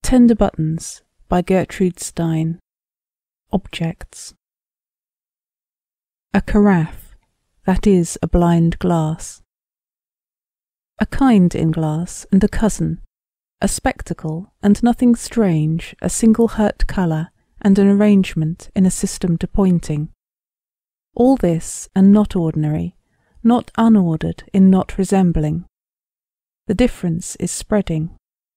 Tender Buttons by Gertrude Stein. Objects. A carafe, that is a blind glass. A kind in glass and a cousin, a spectacle and nothing strange, a single hurt colour and an arrangement in a system to pointing. All this and not ordinary, not unordered in not resembling. The difference is spreading.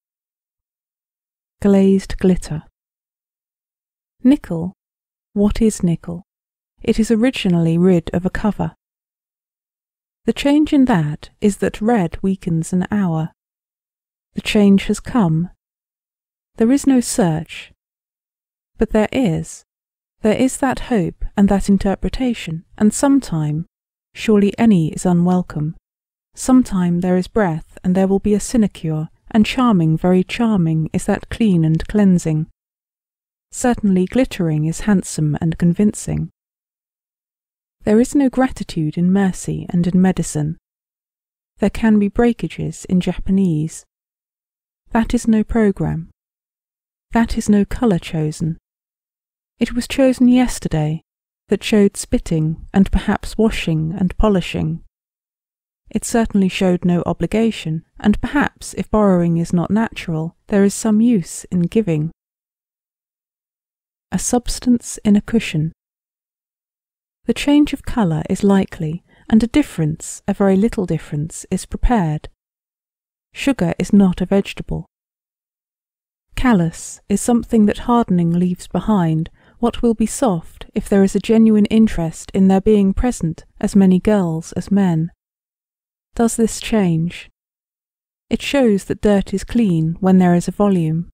Glazed glitter. Nickel. What is nickel? It is originally rid of a cover. The change in that is that red weakens an hour. The change has come. There is no search. But there is. There is that hope and that interpretation, and sometime, surely any is unwelcome. Sometime there is breath, and there will be a sinecure, and charming, very charming, is that clean and cleansing. Certainly glittering is handsome and convincing. There is no gratitude in mercy and in medicine. There can be breakages in Japanese. That is no programme. That is no colour chosen. It was chosen yesterday, that showed spitting and perhaps washing and polishing. It certainly showed no obligation, and perhaps, if borrowing is not natural, there is some use in giving. A substance in a cushion. The change of colour is likely, and a difference, a very little difference, is prepared. Sugar is not a vegetable. Callous is something that hardening leaves behind, what will be soft if there is a genuine interest in their being present, as many girls as men. Does this change? It shows that dirt is clean when there is a volume.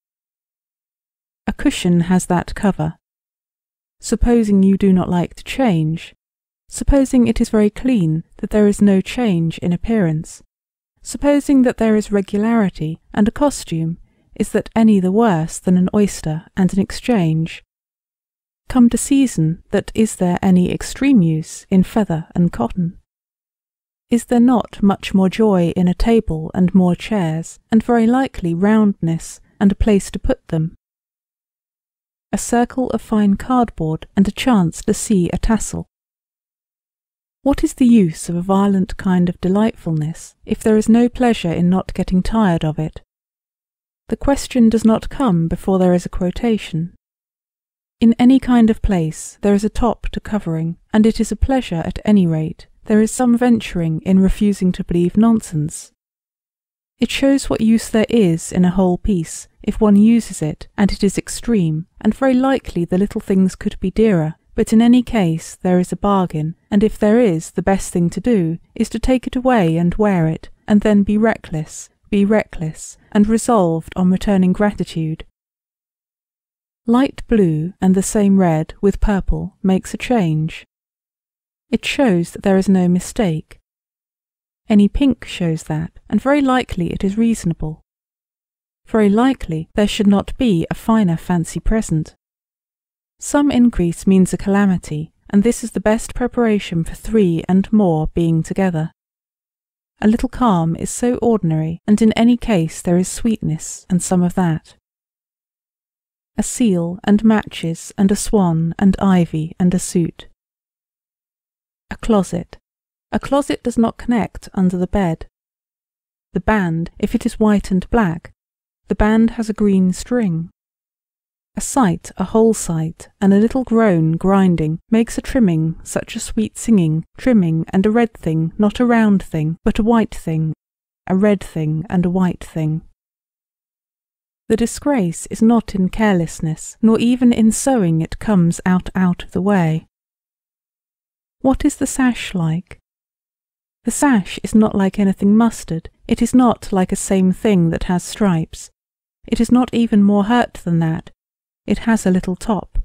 A cushion has that cover. Supposing you do not like to change, supposing it is very clean, that there is no change in appearance, supposing that there is regularity and a costume, is that any the worse than an oyster and an exchange? Come to season, that is there any extreme use in feather and cotton? Is there not much more joy in a table and more chairs, and very likely roundness and a place to put them? A circle of fine cardboard and a chance to see a tassel. What is the use of a violent kind of delightfulness if there is no pleasure in not getting tired of it? The question does not come before there is a quotation. In any kind of place there is a top to covering, and it is a pleasure at any rate. There is some venturing in refusing to believe nonsense. It shows what use there is in a whole piece, if one uses it, and it is extreme, and very likely the little things could be dearer, but in any case there is a bargain, and if there is, the best thing to do is to take it away and wear it, and then be reckless, and resolved on returning gratitude. Light blue and the same red with purple makes a change. It shows that there is no mistake. Any pink shows that, and very likely it is reasonable. Very likely there should not be a finer fancy present. Some increase means a calamity, and this is the best preparation for three and more being together. A little calm is so ordinary, and in any case there is sweetness and some of that. A seal and matches and a swan and ivy and a suit. A closet. A closet does not connect under the bed. The band, if it is white and black, the band has a green string. A sight, a whole sight, and a little groan grinding makes a trimming, such a sweet singing, trimming, and a red thing, not a round thing, but a white thing, a red thing and a white thing. The disgrace is not in carelessness, nor even in sewing it comes out of the way. What is the sash like? The sash is not like anything mustard, it is not like a same thing that has stripes. It is not even more hurt than that. It has a little top.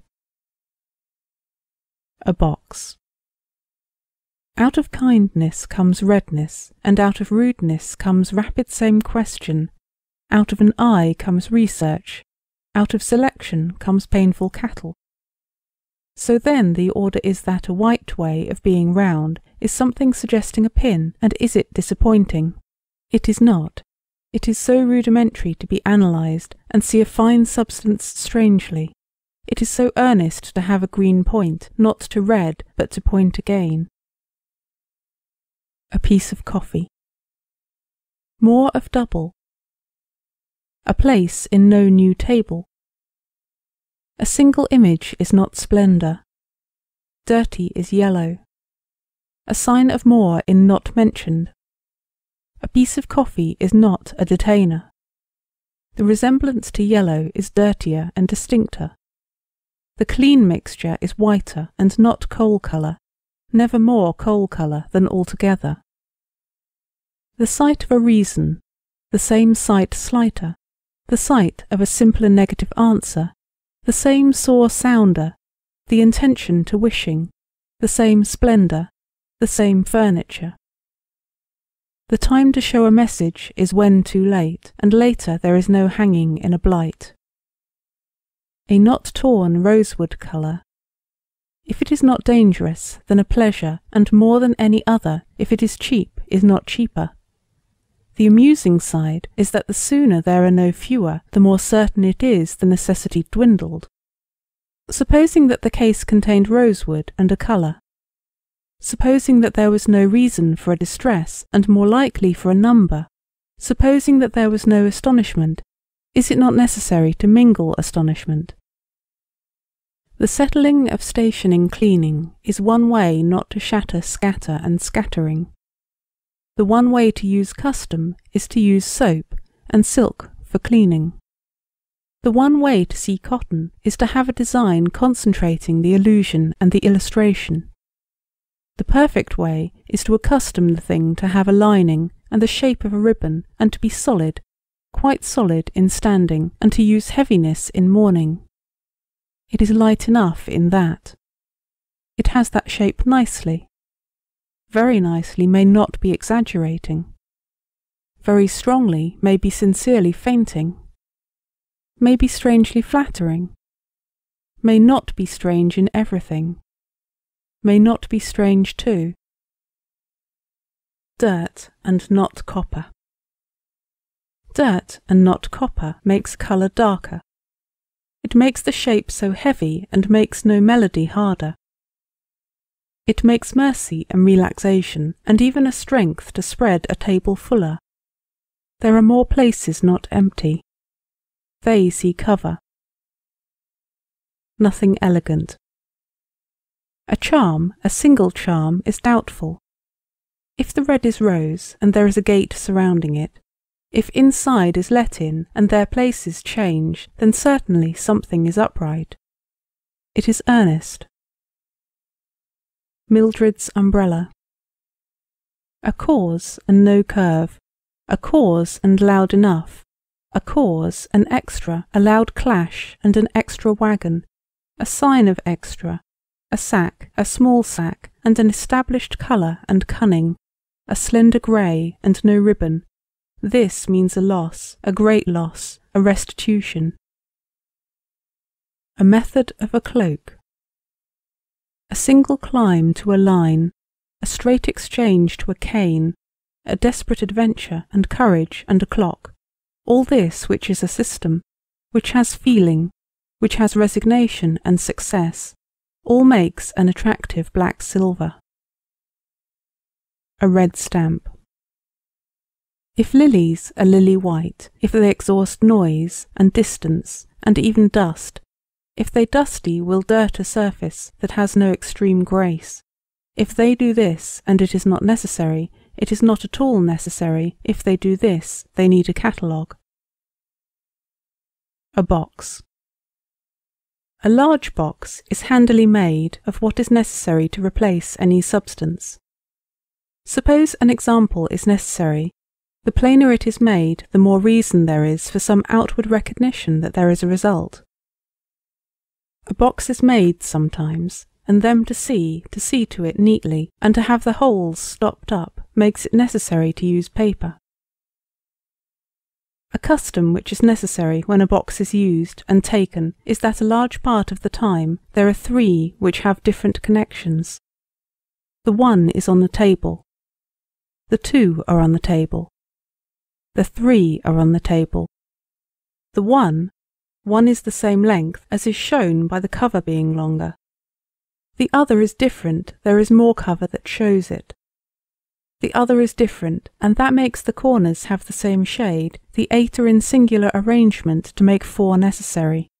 A box. Out of kindness comes redness, and out of rudeness comes rapid same question. Out of an eye comes research. Out of selection comes painful cattle. So then the order is that a white way of being round is something suggesting a pin, and is it disappointing? It is not. It is so rudimentary to be analysed and see a fine substance strangely. It is so earnest to have a green point, not to red, but to point again. A piece of coffee. More of double. A place in no new table. A single image is not splendour. Dirty is yellow. A sign of more in not mentioned. A piece of coffee is not a detainer. The resemblance to yellow is dirtier and distincter. The clean mixture is whiter and not coal colour, never more coal colour than altogether. The sight of a reason, the same sight slighter, the sight of a simpler negative answer, the same sore sounder, the intention to wishing, the same splendour, the same furniture. The time to show a message is when too late, and later there is no hanging in a blight. A not torn rosewood colour. If it is not dangerous, then a pleasure, and more than any other, if it is cheap, is not cheaper. The amusing side is that the sooner there are no fewer, the more certain it is the necessity dwindled. Supposing that the case contained rosewood and a colour. Supposing that there was no reason for a distress, and more likely for a number. Supposing that there was no astonishment, is it not necessary to mingle astonishment? The settling of stationing cleaning is one way not to shatter scatter and scattering. The one way to use custom is to use soap and silk for cleaning. The one way to see cotton is to have a design concentrating the illusion and the illustration. The perfect way is to accustom the thing to have a lining and the shape of a ribbon, and to be solid, quite solid in standing, and to use heaviness in morning. It is light enough in that. It has that shape nicely. Very nicely may not be exaggerating. Very strongly may be sincerely fainting. May be strangely flattering. May not be strange in everything. May not be strange too. Dirt and not copper. Dirt and not copper makes colour darker. It makes the shape so heavy and makes no melody harder. It makes mercy and relaxation, and even a strength to spread a table fuller. There are more places not empty. They see cover. Nothing elegant. A charm, a single charm, is doubtful. If the red is rose, and there is a gate surrounding it, if inside is let in, and their places change, then certainly something is upright. It is earnest. Mildred's umbrella. A cause and no curve, a cause and loud enough, a cause, an extra, a loud clash, and an extra wagon, a sign of extra, a sack, a small sack, and an established colour and cunning, a slender grey and no ribbon. This means a loss, a great loss, a restitution. A method of a cloak. A single climb to a line, a straight exchange to a cane, a desperate adventure and courage and a clock. All this which is a system, which has feeling, which has resignation and success, all makes an attractive black silver. A red stamp. If lilies are lily white, if they exhaust noise and distance and even dust, if they dusty will dirt a surface that has no extreme grace, if they do this and it is not necessary, it is not at all necessary, if they do this, they need a catalogue. A box. A large box is handily made of what is necessary to replace any substance. Suppose an example is necessary. The plainer it is made, the more reason there is for some outward recognition that there is a result. A box is made sometimes, and them to see to it neatly, and to have the holes stopped up, makes it necessary to use paper. A custom which is necessary when a box is used and taken is that a large part of the time there are three which have different connections. The one is on the table. The two are on the table. The 3 are on the table. The 1 is the same length as is shown by the cover being longer. The other is different, there is more cover that shows it. The other is different, and that makes the corners have the same shade. The 8 are in singular arrangement to make 4 necessary.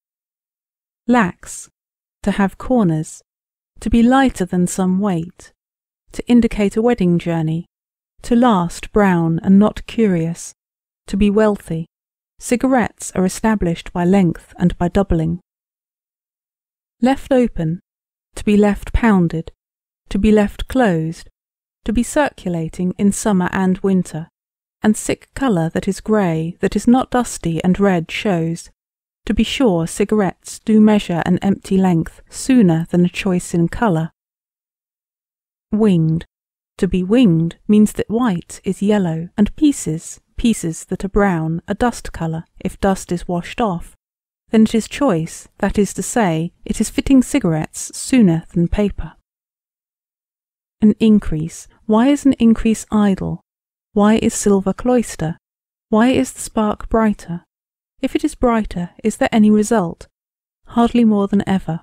Lax, to have corners, to be lighter than some weight, to indicate a wedding journey, to last brown and not curious, to be wealthy. Cigarettes are established by length and by doubling. Left open, to be left pounded, to be left closed, to be circulating in summer and winter, and sick colour that is grey, that is not dusty and red shows. To be sure, cigarettes do measure an empty length sooner than a choice in colour. Winged. To be winged means that white is yellow, and pieces that are brown, a dust colour, if dust is washed off. Then it is choice, that is to say, it is fitting cigarettes sooner than paper. An increase. Why is an increase idle? Why is silver cloister? Why is the spark brighter? If it is brighter, is there any result? Hardly more than ever.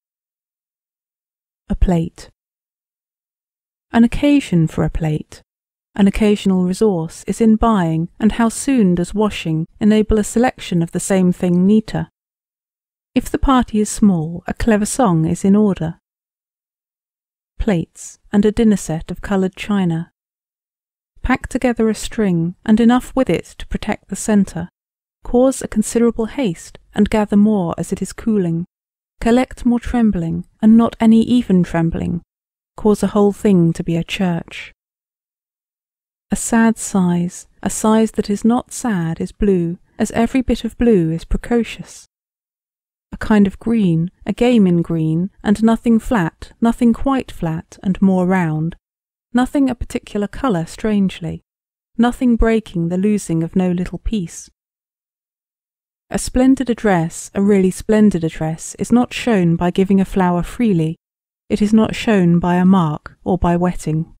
A plate. An occasion for a plate. An occasional resource is in buying, and how soon does washing enable a selection of the same thing neater? If the party is small, a clever song is in order. Plates and a dinner set of coloured china. Pack together a string, and enough with it to protect the centre. Cause a considerable haste, and gather more as it is cooling. Collect more trembling, and not any even trembling. Cause a whole thing to be a church. A sad size, a size that is not sad, is blue, as every bit of blue is precocious. A kind of green, a game in green, and nothing flat, nothing quite flat, and more round. Nothing a particular colour strangely. Nothing breaking the losing of no little piece. A splendid address, a really splendid address, is not shown by giving a flower freely. It is not shown by a mark or by wetting.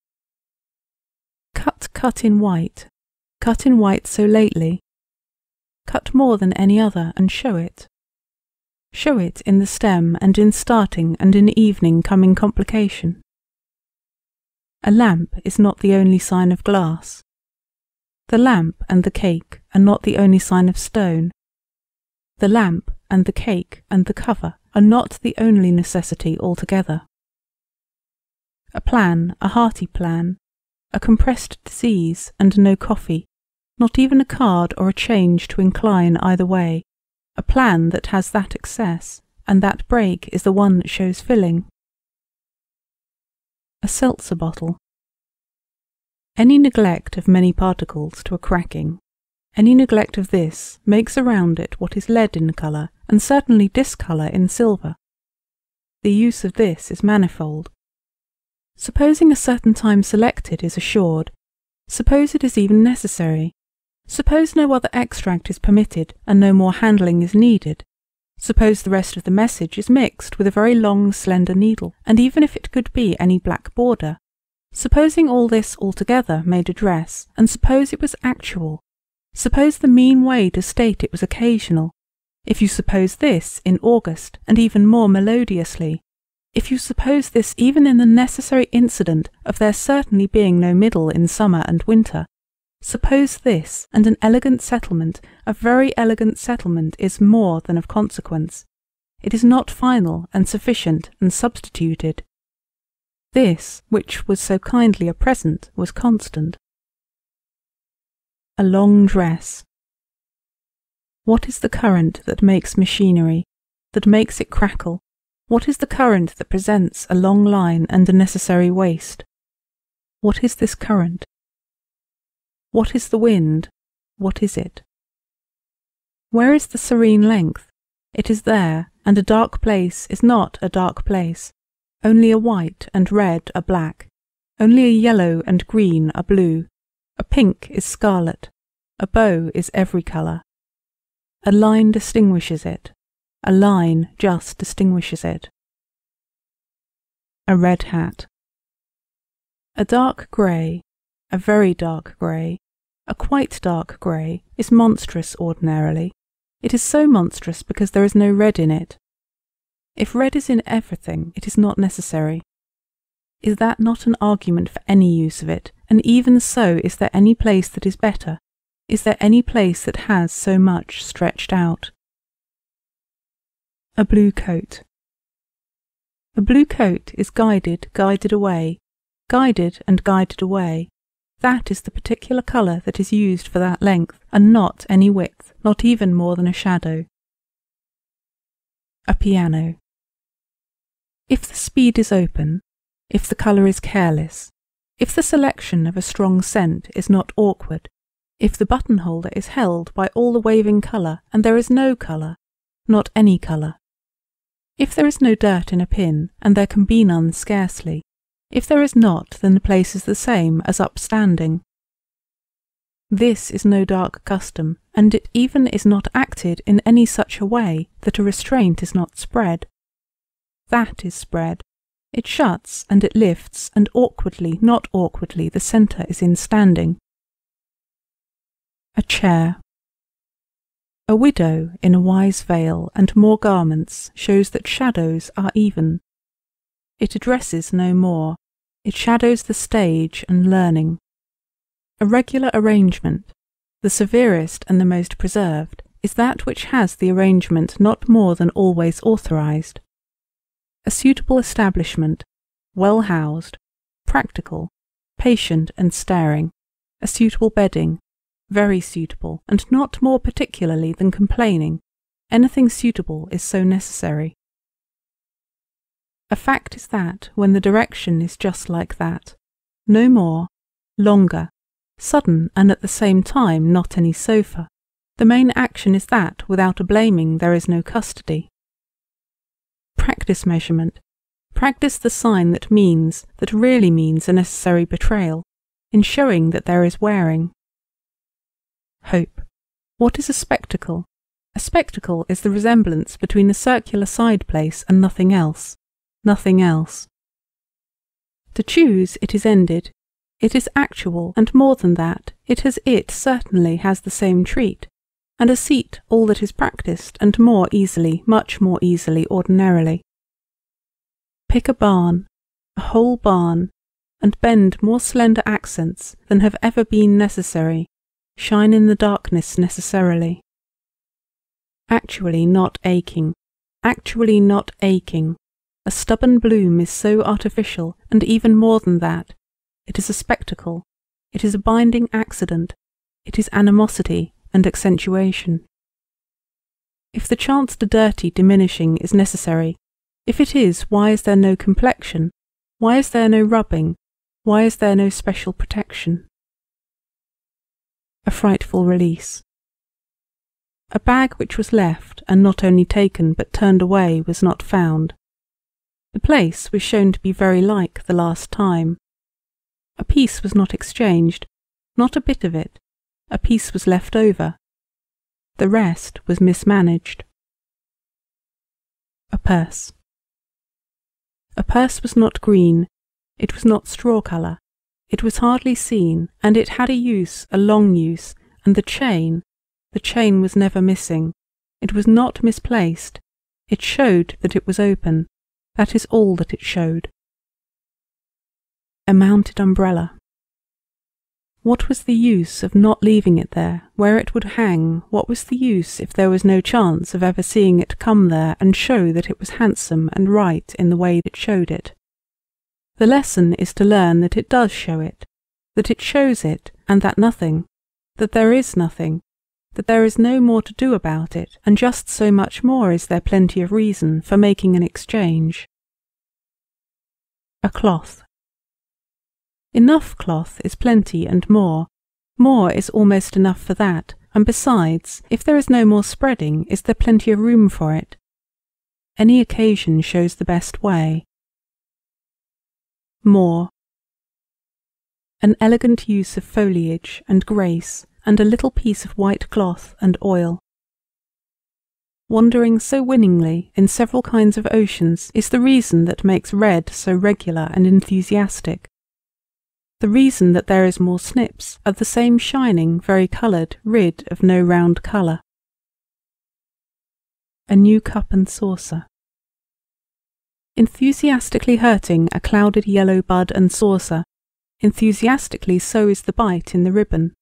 Cut in white. Cut in white so lately. Cut more than any other and show it. Show it in the stem and in starting and in evening coming complication. A lamp is not the only sign of glass. The lamp and the cake are not the only sign of stone. The lamp and the cake and the cover are not the only necessity altogether. A plan, a hearty plan, a compressed disease and no coffee, not even a card or a change to incline either way, a plan that has that excess, and that break is the one that shows filling. A seltzer bottle. Any neglect of many particles to a cracking, any neglect of this makes around it what is lead in colour, and certainly discolour in silver. The use of this is manifold. Supposing a certain time selected is assured, suppose it is even necessary, suppose no other extract is permitted and no more handling is needed, suppose the rest of the message is mixed with a very long slender needle, and even if it could be any black border, supposing all this altogether made a dress, and suppose it was actual, suppose the mean way to state it was occasional, if you suppose this in August and even more melodiously, if you suppose this even in the necessary incident of there certainly being no middle in summer and winter, suppose this, and an elegant settlement, a very elegant settlement, is more than of consequence. It is not final and sufficient and substituted. This, which was so kindly a present, was constant. A long dress. What is the current that makes machinery, that makes it crackle? What is the current that presents a long line and a necessary waste? What is this current? What is the wind? What is it? Where is the serene length? It is there, and a dark place is not a dark place. Only a white and red are black. Only a yellow and green are blue. A pink is scarlet. A bow is every colour. A line distinguishes it. A line just distinguishes it. A red hat. A dark grey, a very dark grey, A quite dark grey is monstrous ordinarily. It is so monstrous because there is no red in it. If red is in everything, it is not necessary. Is that not an argument for any use of it? And even so, is there any place that is better? Is there any place that has so much stretched out? A blue coat. A blue coat is guided away, guided and guided away. That is the particular colour that is used for that length, and not any width, not even more than a shadow. A piano. If the speed is open, if the colour is careless, if the selection of a strong scent is not awkward, if the buttonholder is held by all the waving colour and there is no colour, not any colour, if there is no dirt in a pin, and there can be none scarcely, if there is not, then the place is the same as upstanding. This is no dark custom, and it even is not acted in any such a way that a restraint is not spread. That is spread. It shuts and it lifts, and awkwardly, not awkwardly, the centre is in standing. A chair. A widow in a wise veil and more garments shows that shadows are even. It addresses no more. It shadows the stage and learning. A regular arrangement, the severest and the most preserved, is that which has the arrangement not more than always authorized. A suitable establishment, well housed, practical, patient and staring, a suitable bedding, very suitable, and not more particularly than complaining. Anything suitable is so necessary. A fact is that when the direction is just like that, no more, longer, sudden, and at the same time not any sofa, the main action is that without a blaming there is no custody. Practice measurement. Practice the sign that means, that really means a necessary betrayal, in showing that there is wearing. Hope. What is a spectacle? A spectacle is the resemblance between a circular side place and nothing else. Nothing else. To choose, it is ended. It is actual, and more than that, it certainly has the same treat, and a seat all that is practised, and more easily, much more easily ordinarily. Pick a barn, a whole barn, and bend more slender accents than have ever been necessary, shine in the darkness necessarily. Actually not aching, actually not aching. A stubborn bloom is so artificial, and even more than that. It is a spectacle. It is a binding accident. It is animosity and accentuation. If the chance to dirty diminishing is necessary, if it is, why is there no complexion? Why is there no rubbing? Why is there no special protection? A frightful release. A bag which was left, and not only taken but turned away, was not found. The place was shown to be very like the last time. A piece was not exchanged, not a bit of it. A piece was left over. The rest was mismanaged. A purse. A purse was not green. It was not straw colour. It was hardly seen, and it had a use, a long use, and the chain was never missing. It was not misplaced. It showed that it was open. That is all that it showed. A mounted umbrella. What was the use of not leaving it there, where it would hang? What was the use if there was no chance of ever seeing it come there and show that it was handsome and right in the way it showed it? The lesson is to learn that it does show it, that it shows it, and that nothing, that there is nothing, that there is no more to do about it, and just so much more is there plenty of reason for making an exchange. A cloth. Enough cloth is plenty and more. More is almost enough for that, and besides, if there is no more spreading, is there plenty of room for it? Any occasion shows the best way. More. An elegant use of foliage and grace, and a little piece of white cloth and oil. Wandering so winningly in several kinds of oceans is the reason that makes red so regular and enthusiastic. The reason that there is more snips are the same shining, very coloured, rid of no round colour. A new cup and saucer. Enthusiastically hurting a clouded yellow bud and saucer, enthusiastically so is the bite in the ribbon.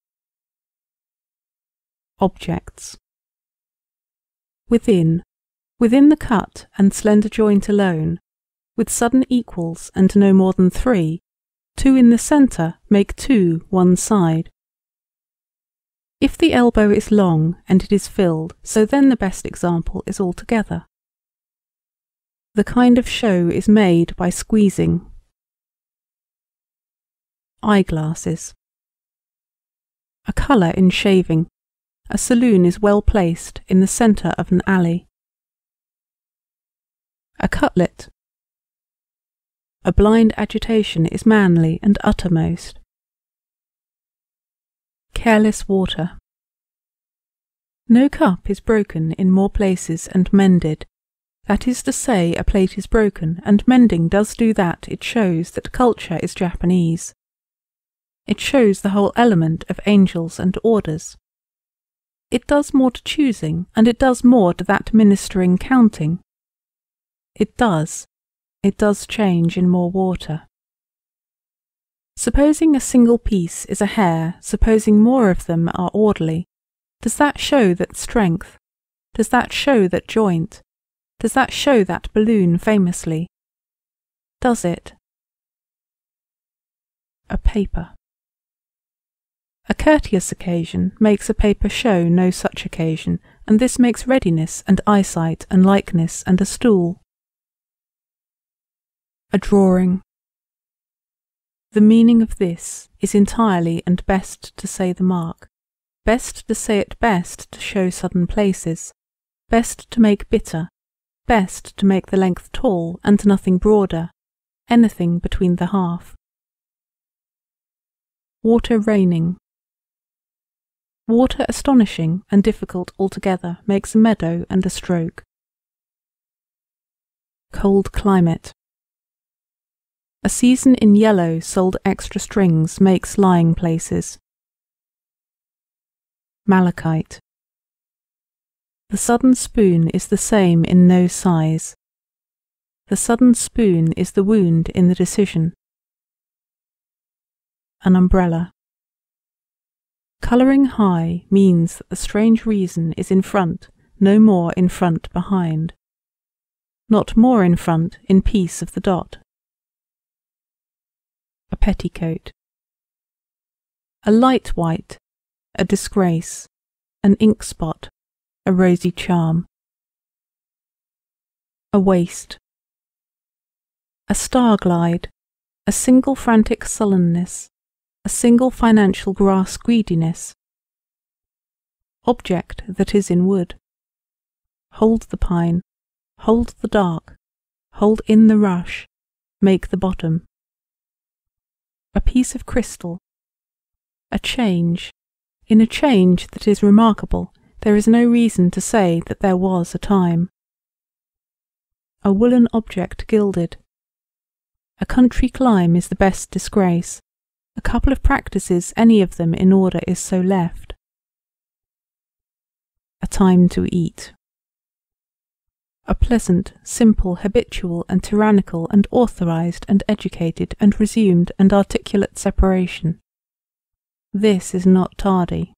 Objects. Within the cut and slender joint alone, with sudden equals and no more than 3, 2 in the centre make 2 one side. If the elbow is long and it is filled, so then the best example is altogether. The kind of show is made by squeezing. Eyeglasses. A colour in shaving. A saloon is well placed in the centre of an alley. A cutlet. A blind agitation is manly and uttermost. Careless water. No cup is broken in more places and mended. That is to say, a plate is broken, and mending does do that. It shows that culture is Japanese. It shows the whole element of angels and orders. It does more to choosing, and it does more to that ministering counting. It does change in more water. Supposing a single piece is a hair, supposing more of them are orderly, does that show that strength? Does that show that joint? Does that show that balloon famously? Does it? A paper. A courteous occasion makes a paper show no such occasion, and this makes readiness and eyesight and likeness and a stool. A drawing. The meaning of this is entirely and best to say the mark, best to say it best to show sudden places, best to make bitter, best to make the length tall and nothing broader, anything between the half. Water raining. Water astonishing and difficult altogether makes a meadow and a stroke. Cold climate. A season in yellow sold extra strings makes lying places. Malachite. The sudden spoon is the same in no size. The sudden spoon is the wound in the decision. An umbrella. Colouring high means that the strange reason is in front, no more in front behind. Not more in front in piece of the dot. A petticoat. A light white, a disgrace, an ink spot, a rosy charm. A waist. A star glide, a single frantic sullenness, a single financial grass greediness. Object that is in wood. Hold the pine, hold the dark, hold in the rush, make the bottom. A piece of crystal. A change. In a change that is remarkable, there is no reason to say that there was a time. A woolen object gilded. A country clime is the best disgrace. A couple of practices, any of them in order, is so left. A time to eat. A pleasant, simple, habitual and tyrannical and authorized and educated and resumed and articulate separation. This is not tardy.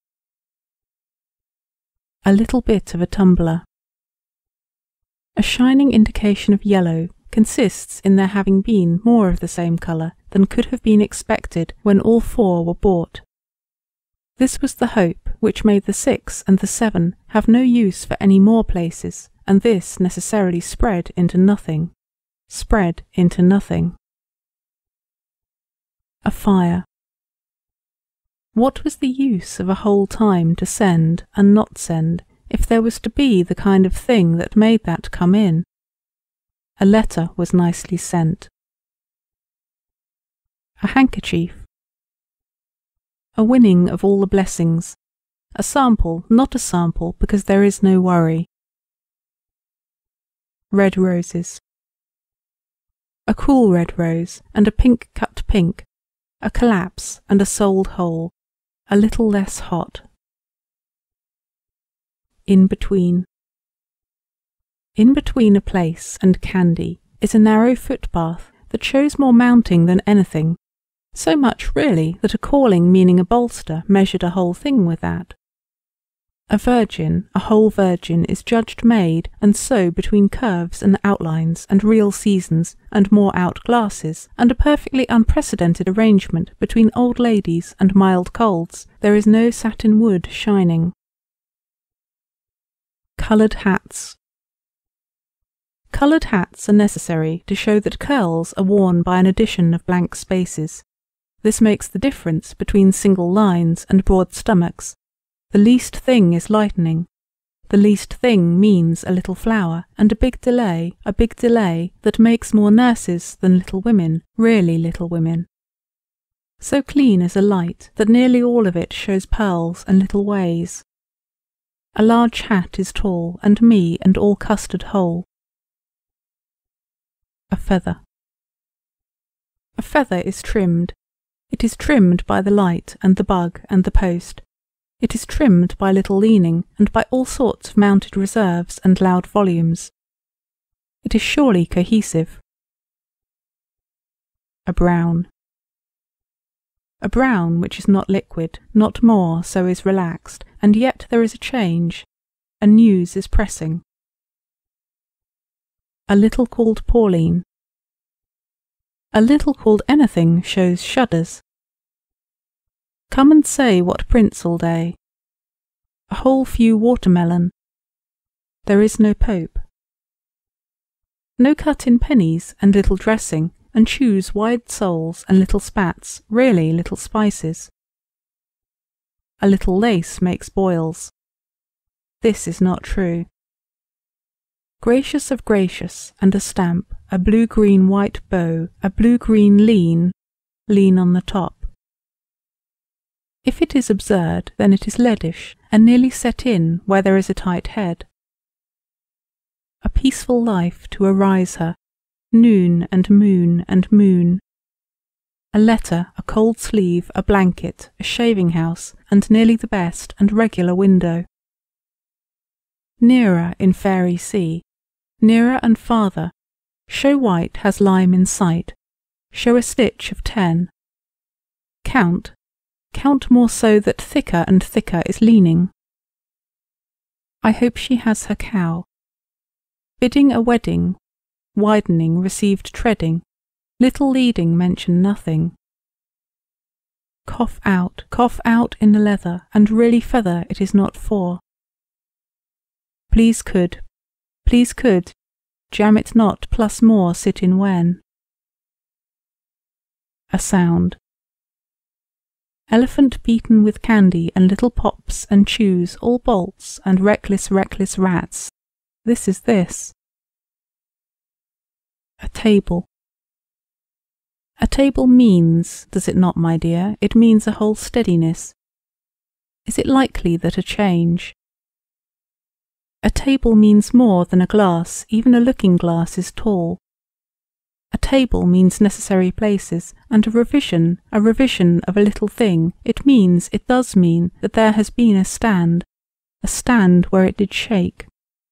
A little bit of a tumbler. A shining indication of yellow consists in there having been more of the same colour than could have been expected when all 4 were bought. This was the hope which made the 6 and the 7 have no use for any more places, and this necessarily spread into nothing. Spread into nothing. A fire. What was the use of a whole time to send and not send if there was to be the kind of thing that made that come in? A letter was nicely sent. A handkerchief. A winning of all the blessings. A sample, not a sample, because there is no worry. Red roses. A cool red rose and a pink cut pink. a collapse and a souled hole, a little less hot. In between. In between a place and candy is a narrow footpath that shows more mounting than anything, so much really that a calling meaning a bolster measured a whole thing with that. A virgin, a whole virgin, is judged made, and so between curves and outlines and real seasons and more out glasses, and a perfectly unprecedented arrangement between old ladies and mild colds, there is no satin wood shining. Coloured hats. Coloured hats are necessary to show that curls are worn by an addition of blank spaces. This makes the difference between single lines and broad stomachs. The least thing is lightening. The least thing means a little flower, and a big delay that makes more nurses than little women, really little women. So clean is a light that nearly all of it shows pearls and little ways. A large hat is tall, and me and all custard whole. A feather. A feather is trimmed. It is trimmed by the light and the bug and the post. It is trimmed by little leaning and by all sorts of mounted reserves and loud volumes. It is surely cohesive. A brown. A brown which is not liquid, not more, so is relaxed, and yet there is a change. A news is pressing. A little called Pauline. A little called anything shows shudders. Come and say what prince all day. A whole few watermelon. There is no pope. No cut in pennies and little dressing, and shoes wide soles and little spats, really little spices. A little lace makes boils. This is not true. Gracious of gracious, and a stamp, a blue-green white bow, a blue-green lean on the top. If it is absurd, then it is leadish, and nearly set in where there is a tight head. A peaceful life to arise her, noon and moon and moon. A letter, a cold sleeve, a blanket, a shaving house, and nearly the best and regular window. Nearer in fairy sea, nearer and farther. Show white has lime in sight. Show a stitch of 10. Count. Count more so that thicker and thicker is leaning. I hope she has her cow. Bidding a wedding, widening received treading, little leading mention nothing. Cough out in the leather, and really feather it is not for. Please could, jam it not plus more sit in when. A sound. Elephant beaten with candy and little pops and chews, all bolts and reckless rats. This is this. A table. A table means, does it not, my dear? It means a whole steadiness. Is it likely that a change? A table means more than a glass, even a looking-glass is tall. A table means necessary places, and a revision of a little thing. It does mean that there has been a stand where it did shake.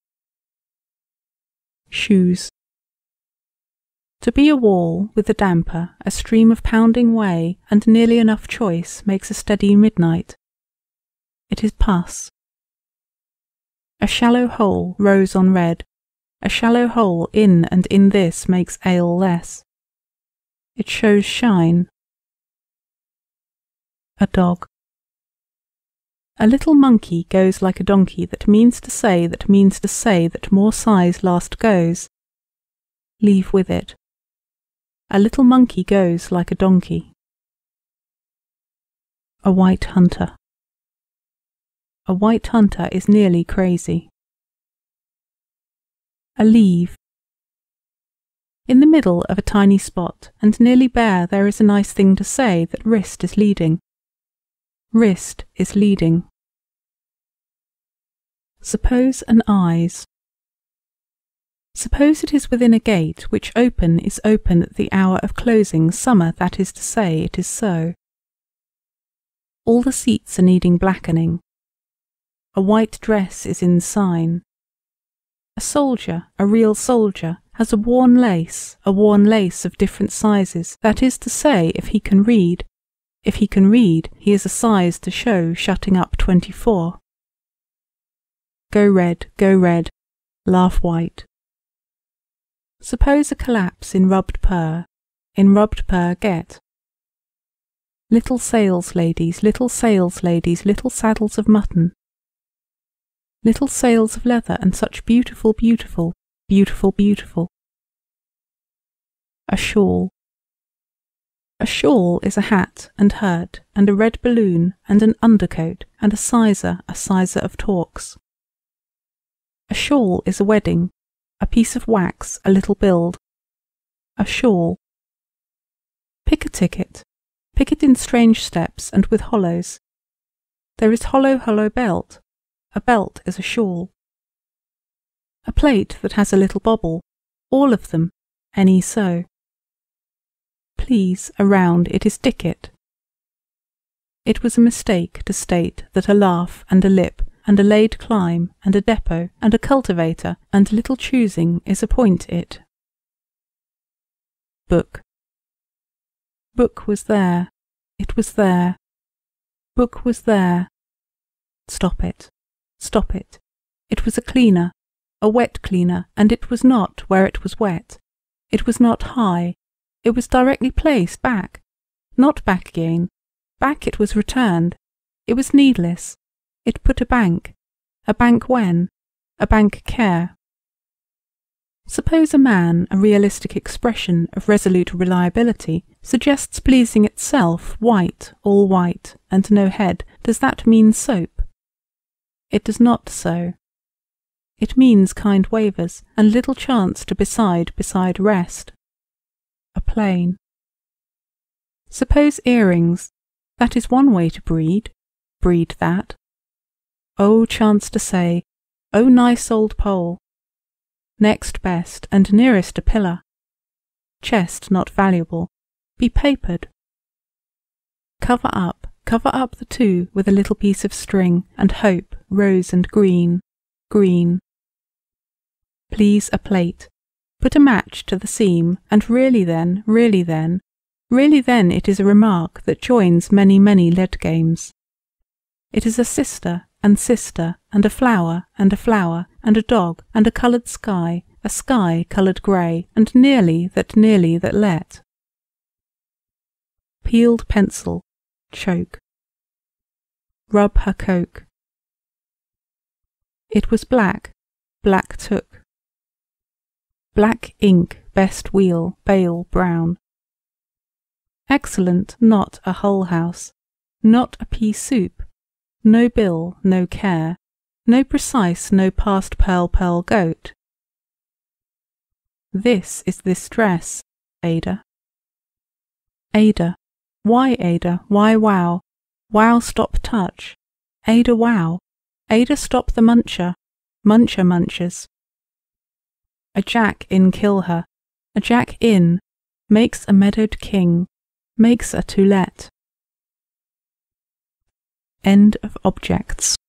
Shoes. To be a wall with a damper, a stream of pounding way, and nearly enough choice makes a steady midnight. It is pus. A shallow hole, rose on red. A shallow hole in and in this makes ale less. It shows shine. A dog. A little monkey goes like a donkey, that means to say that more sighs last goes. Leave with it. A little monkey goes like a donkey. A white hunter. A white hunter is nearly crazy. A leave. In the middle of a tiny spot, and nearly bare, there is a nice thing to say that wrist is leading. Wrist is leading. Suppose an eyes. Suppose it is within a gate which open is open at the hour of closing summer, that is to say, it is so. All the seats are needing blackening. A white dress is in sign. A soldier, a real soldier, has a worn lace of different sizes, that is to say, if he can read. If he can read, he is a size to show shutting up 24. Go red, laugh white. Suppose a collapse in rubbed purr get. Little salesladies, little saddles of mutton. Little sails of leather and such beautiful. A shawl. A shawl is a hat and hurt and a red balloon and an undercoat and a sizer of talks. A shawl is a wedding, a piece of wax, a little build. A shawl. Pick a ticket. Pick it in strange steps and with hollows. There is hollow belt. A belt is a shawl. A plate that has a little bobble. All of them, any so. Please, around, it is dicket. It was a mistake to state that a laugh and a lip and a laid climb and a depot and a cultivator and little choosing is a point it. Book. Book was there. It was there. Book was there. Stop it. Stop it. It was a cleaner, a wet cleaner, and it was not where it was wet. It was not high. It was directly placed back. Not back again. Back it was returned. It was needless. It put a bank. A bank when? A bank care. Suppose a man, a realistic expression of resolute reliability, suggests pleasing itself, white, all white, and no head. Does that mean soap? It does not so. It means kind wavers, and little chance to beside rest. A plane. Suppose earrings. That is one way to breed. Breed that. Oh, chance to say, oh, nice old pole. Next best and nearest a pillar. Chest not valuable. Be papered. Cover up the two with a little piece of string, and hope, rose and green. Please a plate. Put a match to the seam, and really then, it is a remark that joins many lead games. It is a sister, and a flower, and a dog, and a coloured sky, a sky coloured grey, and nearly that let. Peeled pencil, choke. Rub her coke. It was black took. Black ink, best wheel, bale, brown. Excellent, not a Hull House, not a pea soup, no bill, no care, no precise, no past pearl goat. This is this dress, Ada. Ada. Why, Ada? Why, wow? Wow, stop touch. Ada, wow. Ada, stop the muncher. Muncher munches. A jack in kill her. A jack in. Makes a meadowed king. Makes a to let. End of objects.